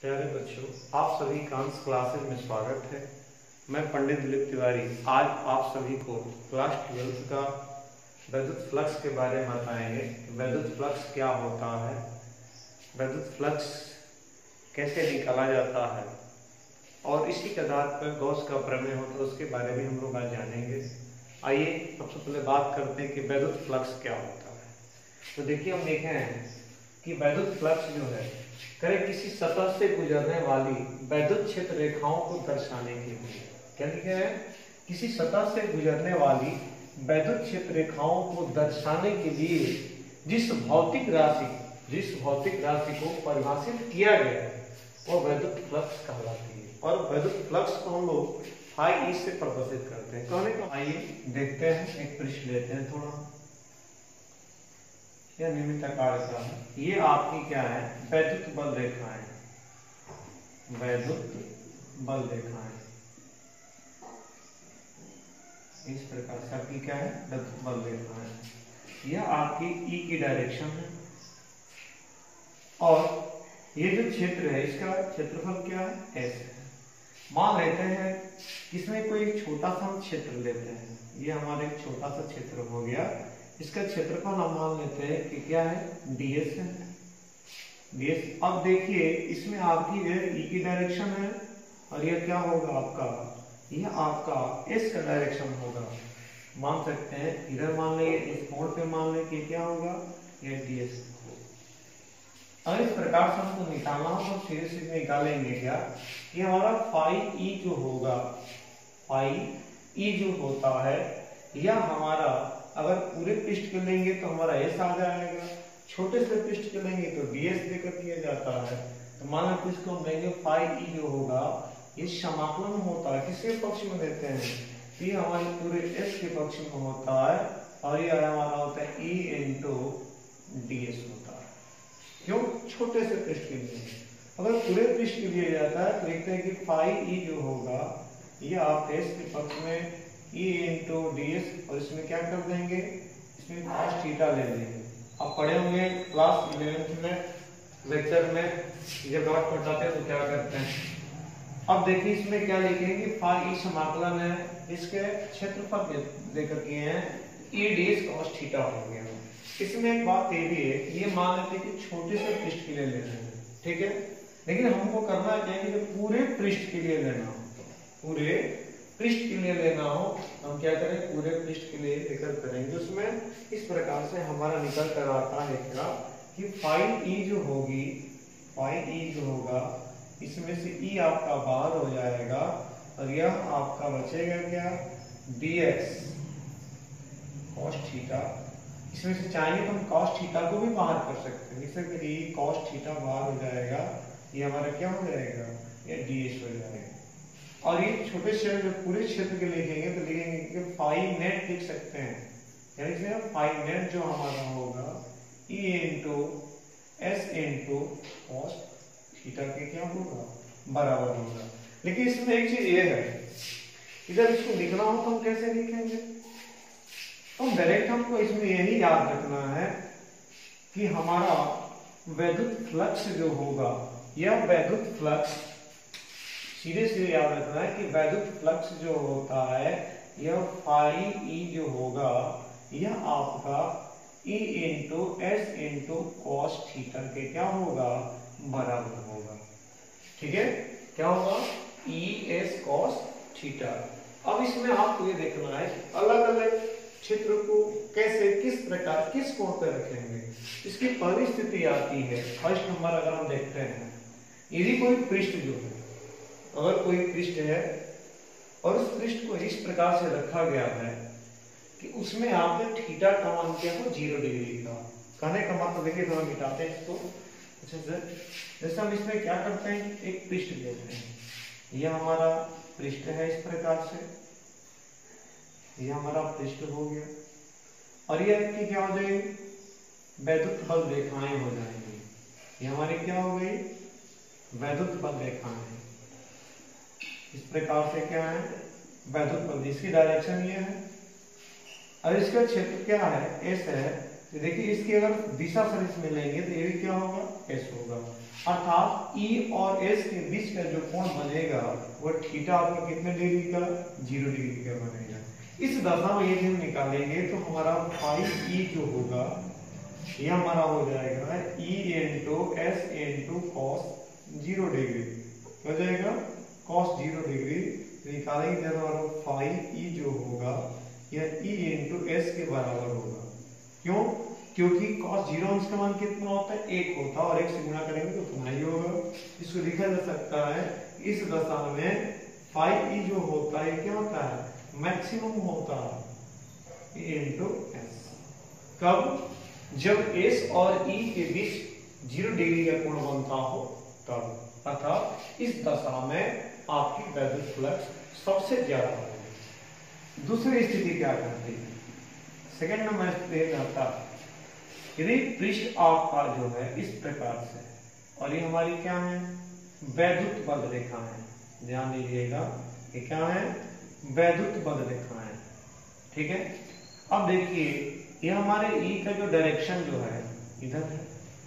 प्यारे बच्चों, आप सभी का क्लासेस में स्वागत है। मैं पंडित दिलीप तिवारी आज आप सभी को क्लास 12 का विद्युत फ्लक्स के बारे में बताएंगे। विद्युत फ्लक्स क्या होता है, विद्युत फ्लक्स कैसे निकाला जाता है और इसी के आधार पर गॉस का प्रमेय होता है, उसके बारे में हम लोग आज जानेंगे। आइए सबसे पहले बात करते हैं कि विद्युत फ्लक्स क्या होता है। तो देखिए, हम देखे हैं कि विद्युत फ्लक्स जो है करें किसी सतह से गुजरने वाली विद्युत क्षेत्र रेखाओं को दर्शाने के लिए। क्या लिखे हैं? किसी सतह से गुजरने वाली विद्युत क्षेत्र रेखाओं को दर्शाने के लिए जिस भौतिक राशि को परिभाषित किया गया है वो विद्युत फ्लक्स कहलाती है। और विद्युत फ्लक्स को हम लोग फाई ई से प्रदर्शित करते हैं। कहने को आइए देखते हैं, एक पृष्ठ लेते हैं थोड़ा, यह नियमित आकार का है। ये आपकी क्या है? वैद्युत बल रेखाएं, वैद्युत बल रेखाएं इस प्रकार से आपकी क्या है? वैद्युत बल रेखाएं। यह आपकी ई की डायरेक्शन है और ये जो क्षेत्र है इसका क्षेत्रफल क्या है? एस है। मान लेते हैं इसमें कोई एक छोटा सा क्षेत्र लेते हैं, ये हमारा एक छोटा सा क्षेत्र हो गया। इसका क्षेत्रफल हम मान लेते हैं कि क्या है? ds है, ds। अब देखिए इसमें आपकी ई की डायरेक्शन है और यह क्या होगा आपका? यह आपका s का डायरेक्शन होगा। मान सकते हैं इधर मान लेंगे, इस कोण पे मान लें कि क्या होगा? यह ds। अब इस प्रकार से हमको निकालना हो तो सीधे सीधे निकालेंगे क्या कि हमारा फाई ई जो होगा, फाई ई जो होता है यह हमारा अगर पूरे पृष्ठ के लेंगे तो हमारा एस आ जाएगा, छोटे से पृष्ठ के लेंगे तो ds देकर दिया जाता है। तो मान लो इसको हम लेंगे फाई ई जो होगा ये समाकलन होता है, किसके पक्ष में लेते हैं? ये हमारे पूरे s के पक्ष में होता है और ये हमारा होता है e इंटू ds होता है। क्यों? छोटे से पृष्ठ के लिए। अगर पूरे पृष्ठ के लिए जाता है तो लिखते हैं कि फाई ई जो होगा ये आप s के पक्ष में E इंटू ds और इसमें क्या कर देंगे? इसमें cos थीटा ले लेंगे। आप पढ़े होंगे क्लास 11th में लेक्चर में जब डॉट पढ़ाते हैं तो क्या करते हैं। अब देखिए इसमें क्या लिखेंगे? फाई ई समाकलन है, इसके क्षेत्रफल लेकर के हैं E ds cos थीटा हो गया। इसमें एक बात ये भी है, ये मान लेते हैं कि छोटे से पृष्ठ के लिए ले रहे हैं, ठीक है, लेकिन हमको करना चाहिए पूरे पृष्ठ के लिए लेना हो, पूरे पृष्ठ के लिए लेना हो हम क्या करें? पूरे पृष्ठ के लिए लेकर करेंगे। उसमें इस प्रकार से हमारा निकल कर आता है क्या कि फाई ई जो होगी, फाई ई जो होगा इसमें से ई आपका बाहर हो जाएगा और यह आपका बचेगा क्या? dx cos theta. इसमें से चाहेंगे तो हम cos थीटा को भी बाहर कर सकते हैं, इससे ई cos थीटा बाहर हो जाएगा, ये हमारा क्या हो जाएगा? ये ds हो जाएगा। और ये छोटे क्षेत्र पूरे क्षेत्र के लिखेंगे तो लिखेंगे कि फाई नेट लिख सकते हैं, यानी से फाई नेट जो हमारा होगा E into S into cos theta के क्या होगा? बराबर होगा। लेकिन इसमें एक चीज ये है, इधर इसको लिखना हो तो हम कैसे लिखेंगे? तो डायरेक्ट हमको इसमें यही याद रखना है कि हमारा वैद्युत फ्लक्स जो होगा, यह वैद्युत फ्लक्स सीधे सीधे याद रखना है कि वैद्युत फ्लक्स जो होता है यह फाई ई जो होगा यह आपका E into S into cos theta के क्या होगा? बराबर होगा। ठीक है, क्या होगा? E S cos theta. अब इसमें आपको ये देखना है अलग अलग क्षेत्र को कैसे, किस प्रकार, किस कोण पर रखेंगे। इसकी पहली स्थिति आती है, फर्स्ट नंबर अगर हम देखते हैं, यदि कोई पृष्ठ जो है, अगर कोई पृष्ठ है और उस पृष्ठ को इस प्रकार से रखा गया है कि उसमें आपने थीटा का मान किया हो 0 डिग्री का। कहने का मतलब देखिए, थोड़ा मिटाते हैं इसको अच्छे से। जैसे हम इसमें क्या करते हैं, एक पृष्ठ लेते हैं, यह हमारा पृष्ठ है इस प्रकार से, यह हमारा पृष्ठ हो गया और यह आपकी क्या हो जाएगी? वैद्युत बल रेखाएं हो जाएंगी। ये हमारी क्या हो गई? वैद्युत बल रेखाएं। इस प्रकार से क्या है? वैद्युत बल, इसकी डायरेक्शन ये है और इसका क्षेत्र क्या है? एस है, तो देखिए इसकी अगर दिशा सदिश में लेंगे तो ये भी क्या होगा, एस होगा। अर्थात ई और एस के बीच का जो कोण बनेगा वो थीटा आपका कितने डिग्री का, 0 डिग्री का बनेगा। इस दशा में यदि हम निकालेंगे तो हमारा फाई ई जो होगा ये हमारा हो जाएगा E into S into cos 0 degree हो जाएगा, कॉस 0 डिग्री निकालेंगे जब हमारा फाई ई जो होगा यह ई इंटू एस के बराबर होगा। क्यों? क्योंकि cos 0 अंश का मान कितना होता है, 1 होता है और 1 से गुणा करेंगे तो उतना ही होगा। इसको लिखा जा सकता है इस दशा में फाई ई जो होता है क्या होता है, मैक्सिमम होता है इनटू एस। कब? जब एस और ई के बीच 0 डिग्री का कोण बनता हो तब। अर्थात इस दशा में आपकी वैद्युत फ्लक्स सबसे ज्यादा है। दूसरी स्थिति क्या करती है, सेकेंड नंबर स्थिति कहता है यदि पृष्ठ आपका जो है इस प्रकार से और ये हमारी क्या है, वैद्युत बद्ध रेखा है, ध्यान दीजिएगा ये क्या है, वैद्युत बद्ध रेखा है। ठीक है, अब देखिए ये हमारे ई का जो डायरेक्शन जो है इधर है,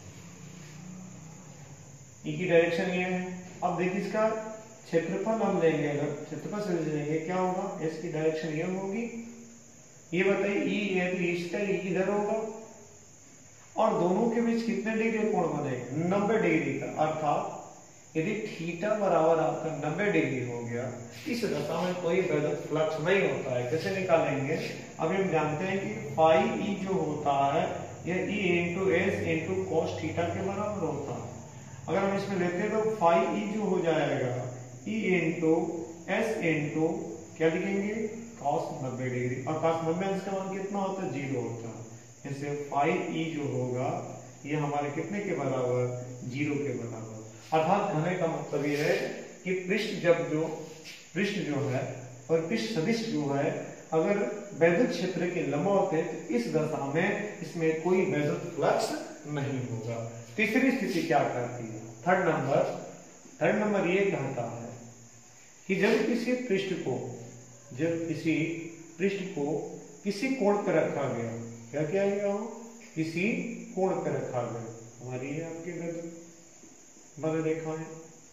ई की डायरेक्शन ये है। अब देखिए इसका क्षेत्रफल हम लेंगे, अगर क्षेत्रफल से लेंगे क्या होगा, एस की डायरेक्शन ये होगी। ये बताइए ई है तो इसका ई किधर होगा और दोनों के बीच कितने डिग्री कोण बनेगा, 90 डिग्री का। अर्थात यदि थीटा बराबर आपका 90 डिग्री हो गया, इस दशा में कोई वैद्युत फ्लक्स नहीं होता है। कैसे निकालेंगे, अभी हम जानते हैं कि फाई ई जो होता है यह E into S into cos theta के बराबर होता है। अगर हम इसमें लेते हैं तो फाई ई जो हो जाएगा ई इंटू एस इंटू क्या लिखेंगे, cos 90 डिग्री, और cos 90 अंश का मान कितना होता है, 0 होता है। इससे फाई ई जो होगा ये हमारे कितने के बराबर, 0 के बराबर। अर्थात कहने का मतलब ये है कि पृष्ठ जो है और पृष्ठ सदिश जो है अगर वैद्युत क्षेत्र के लंबवत है तो इस दशा में इसमें कोई वैद्युत फ्लक्स नहीं होगा। तीसरी स्थिति क्या कहती है, थर्ड नंबर ये कहता है कि जब किसी पृष्ठ को किसी कोण पर रखा गया, क्या किया गया हो, किसी कोण पर रखा गया, हमारी ये आपके बद्ध रेखा है।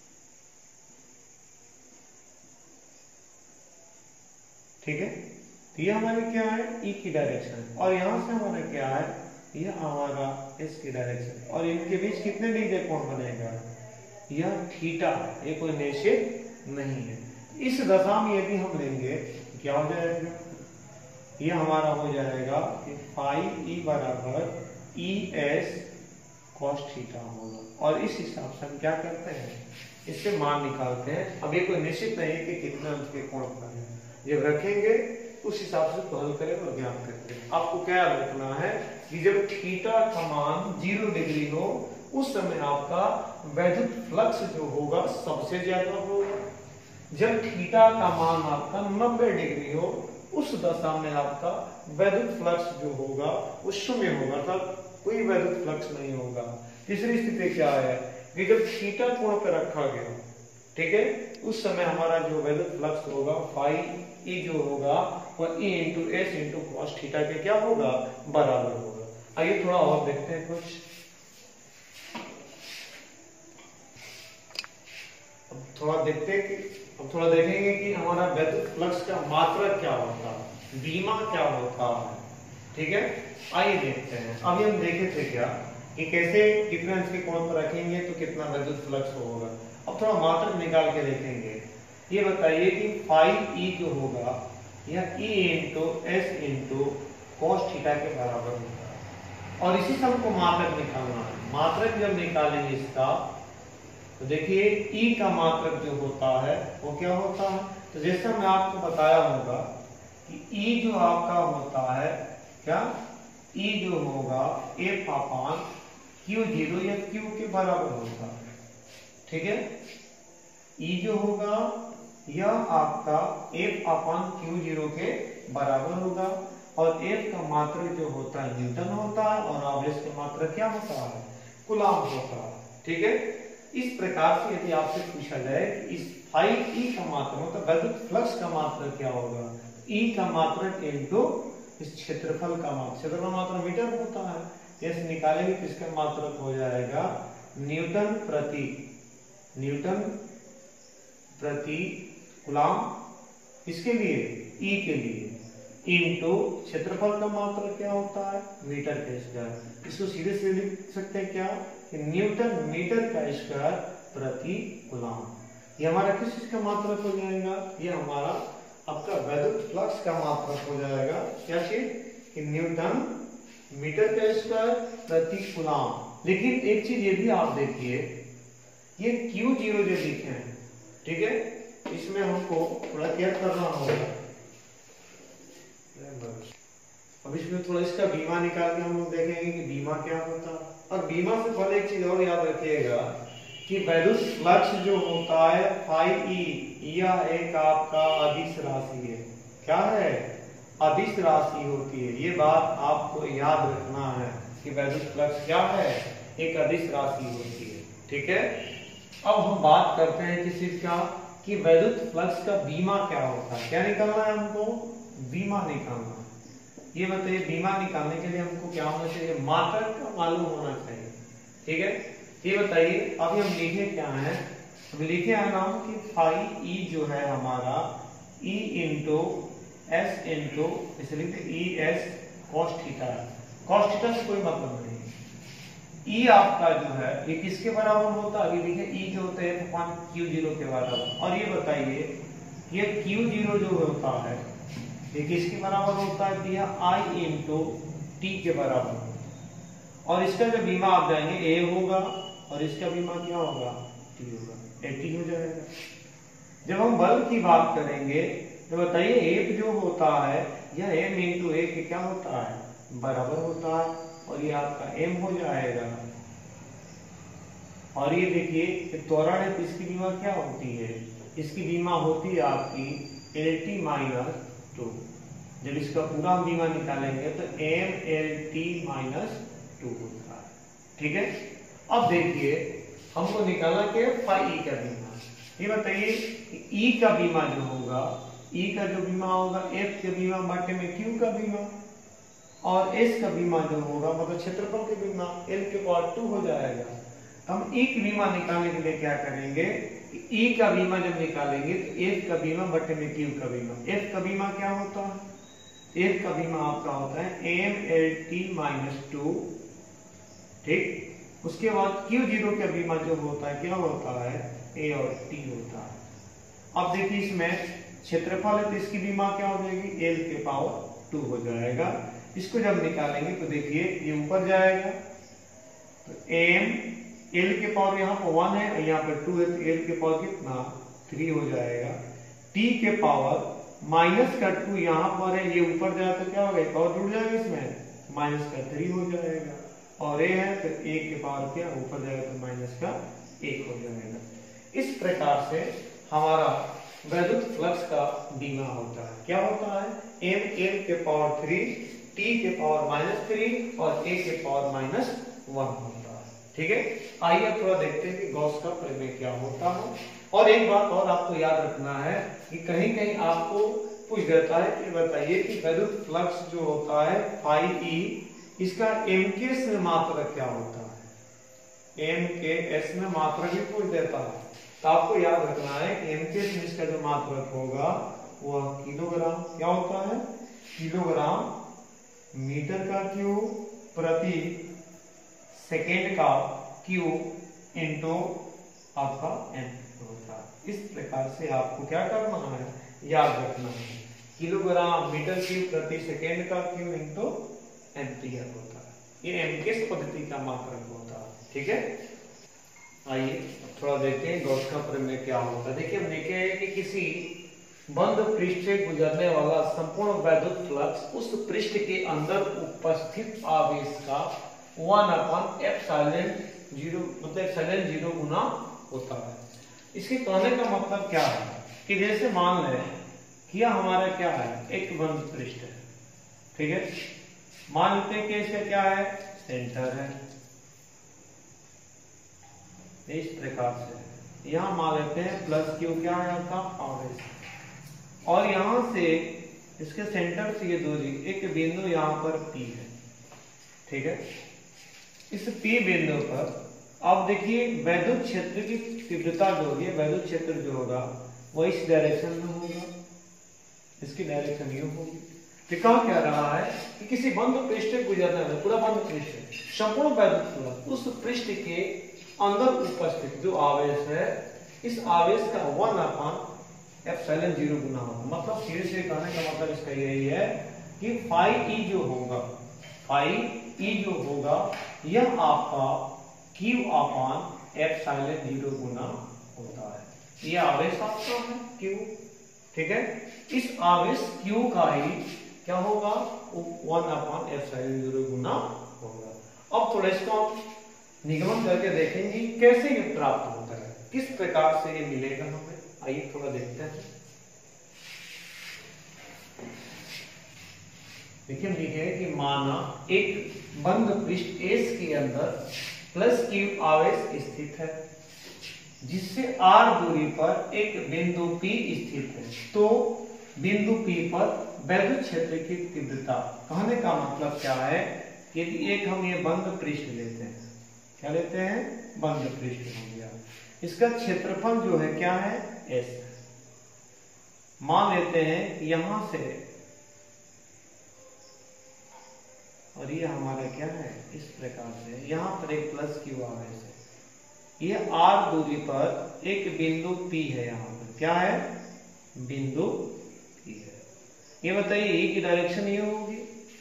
ठीक है, तो ये हमारे क्या है, ई की डायरेक्शन, और यहां से हमारा क्या है, ये हमारा एस की डायरेक्शन, और इनके बीच कितने डिग्री कोण बनेगा, यह थीटा, ये कोई निश्चित नहीं है। इस दशा में यदि हम लेंगे क्या हो जाएगा, ये हमारा हो जाएगा कि फाई ई बराबर ई एस कॉस थीटा होगा। और इस हिसाब से हम क्या करते हैं, इसके मान निकालते हैं। अब ये कोई निश्चित नहीं है कि कितना उसके कोण पर है, जब रखेंगे उस हिसाब से हल करें और ज्ञान करते हैं। आपको क्या रखना है कि जब थीटा का मान 0 डिग्री हो उस समय आपका वैद्युत फ्लक्स जो होगा सबसे ज्यादा होगा। जब थीटा का मान आपका 90 डिग्री हो उस दशा में आपका वैद्युत फ्लक्स जो होगा वो शून्य होगा, अर्थात कोई वैद्युत फ्लक्स नहीं होगा। तीसरी स्थिति क्या है कि जब थीटा कोण पर रखा गया, ठीक है, उस समय हमारा जो वैद्युत फ्लक्स होगा फाई ई जो होगा वह E into S into cos theta के क्या होगा, बराबर होगा। आइए थोड़ा और देखते हैं कुछ। अब थोड़ा देखेंगे कि हमारा वैद्युत फ्लक्स का मात्रा क्या होता है, बीमा क्या होता है। ठीक है, आइए देखते हैं। अभी हम देखे थे क्या कि कैसे कितने अंश के कोण पर रखेंगे तो कितना वैद्युत फ्लक्स होगा। अब थोड़ा मात्रा निकाल के देखेंगे। ये बताइए कि फाई ई जो होगा यह E into S into cos theta के बराबर होगा, और इसी से हमको मात्रक निकालना है। मात्रक जब निकालेंगे इसका तो देखिए ई का मात्रक जो होता है वो क्या होता है, तो जैसा मैं आपको बताया होगा कि ई जो आपका होता है क्या, ई जो होगा एफ अपान क्यू जीरो या क्यू के बराबर होता है। ठीक है, ई जो होगा यह आपका एफ अपान क्यू जीरो के बराबर होगा, और एफ का मात्रक जो होता है न्यूटन होता है और आवेश का मात्रक क्या होता है, कूलम्ब होता है। ठीक है, इस प्रकार से यदि आपसे पूछा जाए कि इस फाई ई का मात्रक मतलब वैद्युत फ्लक्स का मात्रक क्या होगा, ई का मात्रक इनटू इस क्षेत्रफल का मात्रक, क्षेत्रफल मात्रक मीटर होता है, ऐसे निकालेंगे तो इसका मात्रक हो जाएगा न्यूटन प्रति कूलम। इसके लिए ई के लिए इनटू क्षेत्रफल का मात्रक क्या होता है मीटर का स्क्वायर। इसको सीधे सीधे लिख सकते हैं क्या कि न्यूटन मीटर का स्क्वायर प्रति कूलम। ये हमारा किस चीज का मात्रक हो जाएगा, ये हमारा आपका वैद्युत फ्लक्स का मात्रक हो जाएगा। क्या चीज कि न्यूटन मीटर का स्क्वायर प्रति कूलम। लेकिन एक चीज ये भी आप देखिए, ये Q0 जो लिखे हैं, ठीक है, इसमें हमको थोड़ा केयर करना होगा। अब इसमें थोड़ा इसका बीमा निकाल के हम लोग देखेंगे कि बीमा क्या होता है। और बीमा से पहले एक चीज और याद रखिएगा कि वैद्युत फ्लक्स जो होता है फाई ई, यह एक आपका अदिश राशि है। क्या है, अदिश राशि होती है। ये बात आपको याद रखना है कि वैद्युत फ्लक्स क्या है, एक अदिश राशि होती है। ठीक है, अब हम बात करते हैं किसी का कि वैद्युत फ्लक्स का बीमा क्या होता है। क्या निकालना है हमको, बीमा निकालना। ये बताइए, बीमा निकालने के लिए हमको क्या होना चाहिए, मात्रक का मालूम होना चाहिए। ठीक है, ये बताइए अभी हम लिखे क्या है, अभी लिखे है नाम कि फाई ई जो है हमारा ई इंटू एस इंटू इसलिए ई एस कॉस थीटा है। कॉस थीटा से कोई मतलब नहीं। ई आपका जो है ये किसके बराबर होता है, अभी लिखे ई जो होता है Q0 के बराबर। और ये बताइए ये Q0 जो होता है ये किसके बराबर होता है, दिया I इंटू टी के बराबर। और इसका जो बीमा आप जाएंगे ए होगा और इसका बीमा क्या होगा, टी होगा, 80 हो जाएगा। जब हम बल की बात करेंगे तो बताइए एफ जो होता है यह एम इंटू ए के क्या होता है, बराबर होता है। और ये आपका एम हो जाएगा। और ये देखिए त्वरण है तो इसकी बीमा क्या होती है, इसकी बीमा होती है आपकी LT - 2। जब इसका पूरा बीमा निकालेंगे तो MLT - 2 होता है। ठीक है, अब देखिए हमको निकालना क्या है, फाई ई का बीमा। ये बताइए ई का बीमा जो होगा, ई का जो बीमा होगा एफ के बीमा बटे में क्यू का बीमा, और एस का बीमा जो होगा मतलब क्षेत्रफल के बीमा L के पावर 2 हो जाएगा। हम ई की बीमा निकालने के लिए क्या करेंगे, ई का बीमा जब निकालेंगे तो एफ का बीमा बटे में क्यू का बीमा। एफ का बीमा क्या होता है, एफ का बीमा आपका होता है MLT - 2। ठीक, उसके बाद Q0 का बीमा जो होता है क्या होता है, ए और टी होता है। अब देखिए इसमें क्षेत्रफल है तो इसकी बीमा क्या हो जाएगी, L के पावर 2 हो जाएगा। इसको जब निकालेंगे तो देखिए ये ऊपर जाएगा तो m L के पावर यहाँ पर 1 है, यहाँ पर 2 है तो L के पावर कितना 3 हो जाएगा। t के पावर माइनस का 2 यहाँ पर है, ये ऊपर जाए तो क्या होगा, एक और जुड़ जाएगा इसमें, माइनस का 3 हो जाएगा। और a है तो a के पावर क्या ऊपर जाएगा तो माइनस का 1 हो जाएगा। इस प्रकार से हमारा वैद्युत फ्लक्स का बीमा होता है। क्या होता है, m L के पावर 3, t के पावर -3 और a के पावर -1 होता है। ठीक है, आइए थोड़ा देखते हैं कि गॉस का प्रमेय क्या होता है। और एक बात और आपको याद रखना है कि कहीं कहीं आपको पूछ देता है कि बताइए कि वैद्युत फ्लक्स जो होता है फाई ई, इसका एमकेएस में मात्रक क्या होता है, एमकेएस में मात्रक भी पूछ देता है। तो आपको याद रखना है कि एमकेएस में इसका जो मात्रक होगा वह किलोग्राम क्या होता है, किलोग्राम मीटर का क्यू प्रति सेकेंड का क्यू इंटू आपका एम होता है। इस प्रकार से आपको क्या करना है, याद रखना है, किलोग्राम मीटर क्यूब प्रति सेकेंड का क्यू इंटू एम्पियर होता है। ये एमकेएस पद्धति का मात्रक होता है। ठीक है, आइए थोड़ा देखते हैं गॉस का प्रमेय क्या होता है। देखिए हम देखे हैं कि किसी बंद पृष्ठ से गुजरने वाला संपूर्ण वैद्युत फ्लक्स उस पृष्ठ के अंदर उपस्थित आवेश का 1/ε0 मतलब ε0 गुना होता है। इसके कहने का मतलब क्या है कि जैसे मान लें कि यह हमारा क्या है, एक बंद पृष्ठ है। ठीक है, मान लेते हैं कि इसका क्या है, सेंटर है। इस प्रकार से यहां मान लेते हैं प्लस क्यू क्या है आपका आवेश, और यहां से इसके सेंटर से ये दूरी, एक बिंदु यहाँ पर P है, ठीक है। इस P बिंदु पर अब देखिए वैद्युत क्षेत्र की तीव्रता जो होगी, वैद्युत क्षेत्र जो होगा वो इस डायरेक्शन में होगा, इसकी डायरेक्शन ये होगी। तो कहा क्या रहा है कि किसी बंद पृष्ठ से गुजरने वाला पूरा बंद पृष्ठ है, संपूर्ण वैद्युत फ्लक्स उस पृष्ठ के अंदर उपस्थित जो आवेश है, इस आवेश का 1/ε0 गुना होगा। मतलब फिर से कहने का मतलब इसका यही है कि फाई ई जो होगा, फाई ई जो होगा यह आपका Q/ε0 गुना होता है। ये आवेश आपका है Q, ठीक है। इस आवेश Q का ही क्या होगा, 1/ε0 गुना होगा। अब थोड़ा इसको हम निगमन करके देखेंगे कैसे ये प्राप्त होता है, किस प्रकार से ये मिलेगा हमें। आइए थोड़ा देखते हैं। देखिए लिखे कि माना एक बंद पृष्ठ S के अंदर प्लस Q आवेश स्थित है, जिससे R दूरी पर एक बिंदु P स्थित है। तो बिंदु P पर वैद्युत क्षेत्र की तीव्रता, कहने का मतलब क्या है, यदि एक हम ये बंद पृष्ठ लेते हैं, क्या लेते हैं, बंद पृष्ठ हो गया, इसका क्षेत्रफल जो है क्या है, S। मान लेते हैं कि यहां से और ये हमारा क्या है, इस प्रकार से यहाँ पर एक प्लस Q आवेश है, ये R दूरी पर एक बिंदु P है, यहाँ पर क्या है, बिंदु P है। ये बताइए E की डायरेक्शन ये होगी,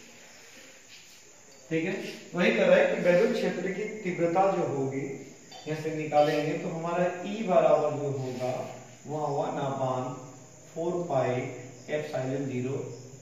ठीक है। वही कर रहा है कि वैद्युत क्षेत्र की तीव्रता जो होगी यहाँ से निकालेंगे तो हमारा E बराबर जो होगा वह 1/4πε0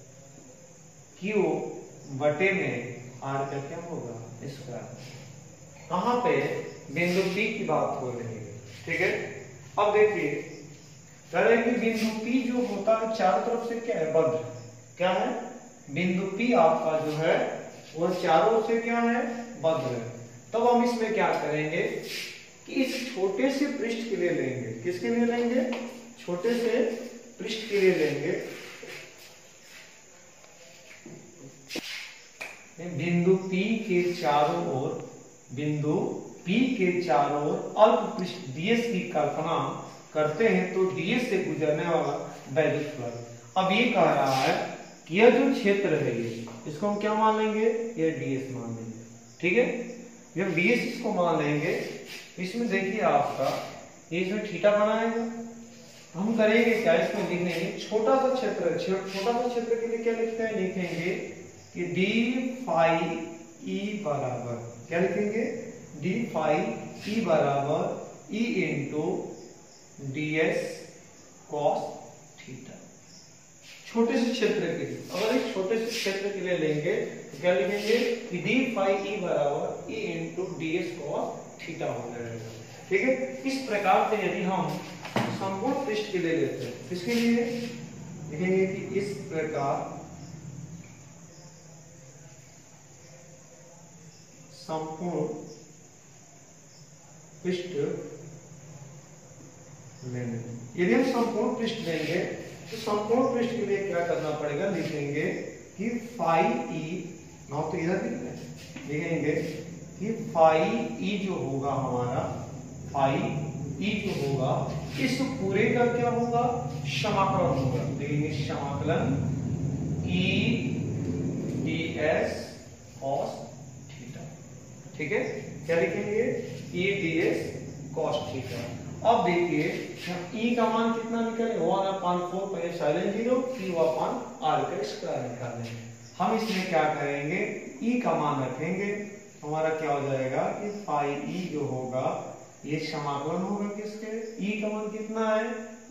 Q बटे में R का क्या होगा, स्क्वायर। कहां पे, बिंदु P की बात हो रही है, ठीक है। अब देखिए कह रहे हैं कि बिंदु P जो होता है चारों तरफ से क्या है, बद्ध, क्या है, बिंदु P आपका जो है वह चारों से क्या है, बद्ध है। तब हम इसमें क्या करेंगे कि इस छोटे से पृष्ठ के लिए लेंगे, किसके लिए लेंगे, छोटे से पृष्ठ के लिए लेंगे, बिंदु P के चारों ओर, बिंदु P के चारों ओर अल्प पृष्ठ ds की कल्पना करते हैं तो ds से गुजरने वाला वैद्युत फ्लक्स। अब ये कह रहा है कि यह जो क्षेत्र है ये, इसको हम क्या मान लेंगे, ये ds मान लेंगे, ठीक है। जब ds इसको मान लेंगे, इसमें देखिए आपका ये इसमें थीटा बनाएगा। हम करेंगे क्या, इसमें लिखेंगे छोटा सा क्षेत्र, छोटा सा क्षेत्र के लिए क्या लिखते हैं, लिखेंगे कि d फाई E बराबर, क्या लिखेंगे, d फाई E बराबर E into ds cos theta. छोटे से क्षेत्र के लिए, अगर एक छोटे से क्षेत्र के लिए लेंगे तो क्या लिखेंगे कि d फाई E बराबर E into ds cos theta हो जाएगा, ठीक है। इस प्रकार से यदि हम संपूर्ण पृष्ठ के लिए लेते हैं, किसके लिए लिखेंगे कि इस प्रकार संपूर्ण पृष्ठ लेंगे। यदि हम संपूर्ण पृष्ठ लेंगे तो संपूर्ण पृष्ठ के लिए क्या करना पड़ेगा, लिखेंगे कि फाई ई, ना तो इधर लिखेंगे कि फाई ई जो होगा हमारा, फाई ई जो होगा इस पूरे का क्या होगा, समाकलन होगा। लिखेंगे समाकलन ई ds cos थीटा, ठीक है। क्या लिखेंगे, ई ds cos थीटा। अब देखिए E का मान कितना निकले, 1/4πε0 Q/R का स्क्वायर निकालेंगे। हम इसमें क्या करेंगे, E का मान रखेंगे, हमारा क्या हो जाएगा कि फाई E जो होगा ये समाकलन होगा किसके, E का मान कितना है,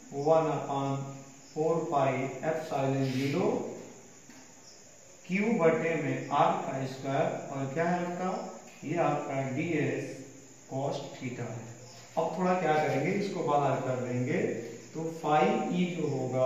1/4πε0 Q बटे में R का स्क्वायर, और क्या है आपका, ये आपका ds cos थीटा है। अब थोड़ा क्या करेंगे, इसको बाहर कर देंगे तो फाई E जो होगा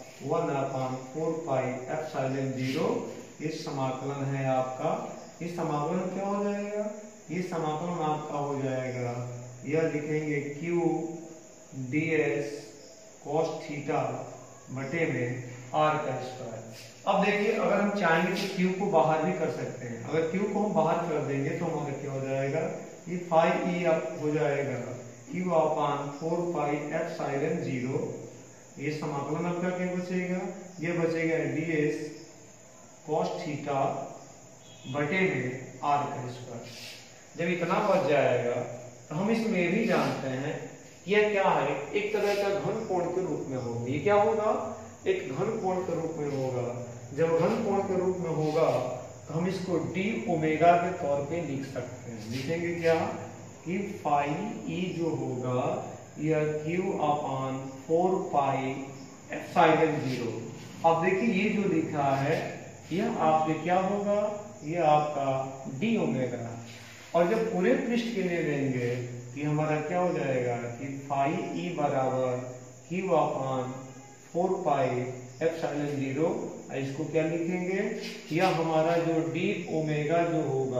1/4πε0, ये समाकलन है आपका, ये समाकलन क्या हो जाएगा, ये समाकलन आपका हो जाएगा, यह लिखेंगे Q ds cos थीटा बटे में आर का स्क्वायर। अब देखिए अगर हम चाहेंगे तो क्यू को बाहर भी कर सकते हैं। अगर क्यू को हम बाहर कर देंगे तो हमारा क्या हो जाएगा, ये 5e अब हो जाएगा क्यू अपान 4 पाई एप्सिलॉन 0। ये समाकलन आपका क्या बचेगा, ये बचेगा ds cos थीटा बटे में आर का स्क्वायर। जब इतना बच जाएगा तो हम इसमें भी जानते हैं यह क्या है, एक तरह का घन कोण के रूप में होगा। ये क्या होगा, एक घन कोण के रूप में होगा। जब घन कोण के रूप में होगा तो हम इसको डी ओमेगा के तौर पे लिख सकते हैं। लिखेंगे क्या कि फाई ई जो होगा यह क्यू अपान 4 पाई एप्सिलॉन 0। अब देखिए ये जो लिखा है यह आपके क्या होगा, यह आपका डी ओमेगा। और जब पूरे पृष्ठ के लिए लेंगे कि हमारा क्या हो जाएगा कि फाई ई बराबर क्यू अपान 4 पाई एप्सिलॉन 0। इसको क्या लिखेंगे, यह हमारा जो डी ओमेगा जो होगा,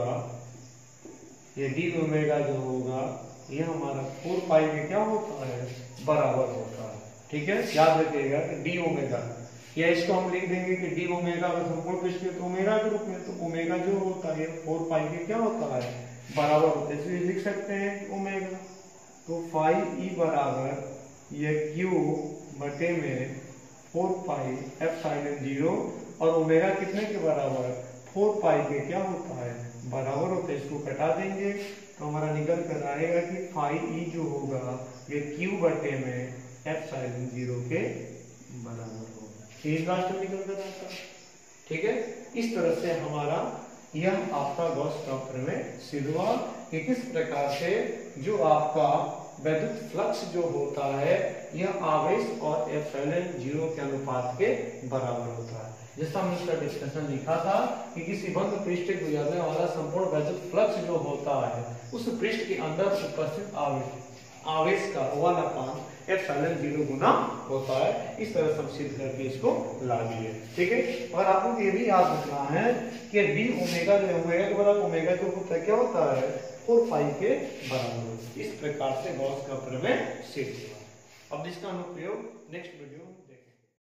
ये डी ओमेगा जो होगा यह हमारा 4 पाई में क्या होता है, बराबर होता है। ठीक है, याद रखिएगा डी ओमेगा, या इसको हम लिख देंगे कि डी ओमेगा अगर संपूर्ण पृष्ठ के तो ओमेगा के रूप में, तो ओमेगा जो होता है 4 पाई के क्या होता है, बराबर होता है। इसलिए लिख सकते हैं ओमेगा। तो फाई ई बराबर यह क्यू बटे में 4 पाई एप्सिलॉन 0 और ओमेगा कितने के बराबर, 4 पाई के क्या होता है, बराबर होता है। इसको कटा देंगे तो हमारा निकल कर आएगा कि फाई ई जो होगा ये क्यू बटे में एप्सिलॉन 0 के बराबर होगा। ठीक रास्ता निकल कर आता है। ठीक है, इस तरह से हमारा यह आपका गॉस का प्रमेय सिद्ध हुआ कि किस प्रकार से जो आपका वैद्युत फ्लक्स जो होता है यह आवेश और एप्सिलॉन 0 के अनुपात के बराबर होता है। जैसा हमने इसका डिस्कशन लिखा था कि किसी बंद पृष्ठ से गुजरने वाला संपूर्ण वैद्युत फ्लक्स जो होता है उस पृष्ठ के अंदर उपस्थित आवेश का 1 एप्सिलॉन 0 गुना होता है। इस तरह से हम सिद्ध करके इसको ला दिए। ठीक है, और आपको ये भी याद रखना है कि डी ओमेगा जो ओमेगा के बराबर ओमेगा जो होता है क्या होता है, 4 पाई के बराबर। इस प्रकार से गॉस का प्रमेय सिद्ध हुआ। अब इसका अनुप्रयोग नेक्स्ट वीडियो